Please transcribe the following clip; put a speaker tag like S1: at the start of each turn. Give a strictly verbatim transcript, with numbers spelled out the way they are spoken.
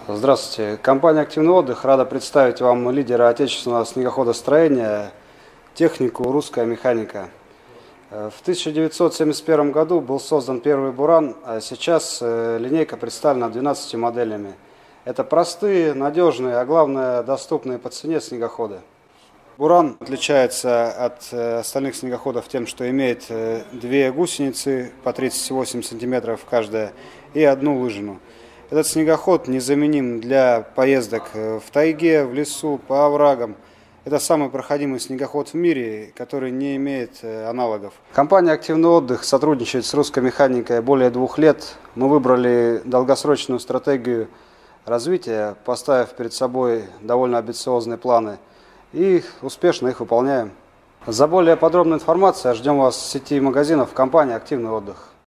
S1: Здравствуйте. Компания «Активный отдых» рада представить вам лидера отечественного снегоходостроения, технику «Русская механика». В тысяча девятьсот семьдесят первом году был создан первый «Буран», а сейчас линейка представлена двенадцатью моделями. Это простые, надежные, а главное доступные по цене снегоходы. «Буран» отличается от остальных снегоходов тем, что имеет две гусеницы по тридцать восемь сантиметров каждая и одну лыжину. Этот снегоход незаменим для поездок в тайге, в лесу, по оврагам. Это самый проходимый снегоход в мире, который не имеет аналогов. Компания «Активный отдых» сотрудничает с «Русской механикой» более двух лет. Мы выбрали долгосрочную стратегию развития, поставив перед собой довольно амбициозные планы, и успешно их выполняем. За более подробной информацией ждем вас в сети магазинов компании «Активный отдых».